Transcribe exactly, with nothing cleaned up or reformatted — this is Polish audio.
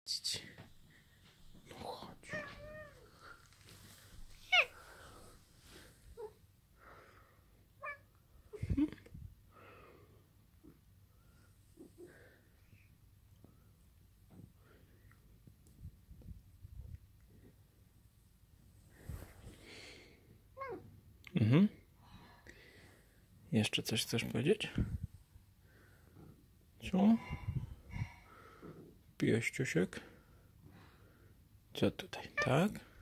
Idź. No chodź. Hmm. Mhm. Jeszcze coś chcesz powiedzieć? Co? Pieściusiek? Co tutaj, tak?